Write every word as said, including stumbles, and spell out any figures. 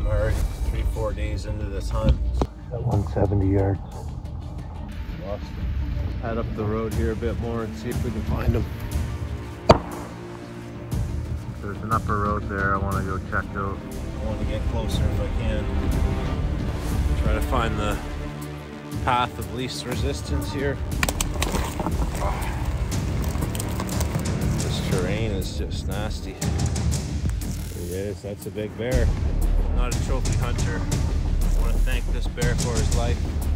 hard. Three, four days into this hunt. At one hundred seventy yards. Lost him. Head up the road here a bit more and see if we can find him. There's an upper road there I want to go check out. I want to get closer if I can. Try to find the path of least resistance here. This terrain is just nasty. There he is, that's a big bear. I'm not a trophy hunter. I want to thank this bear for his life.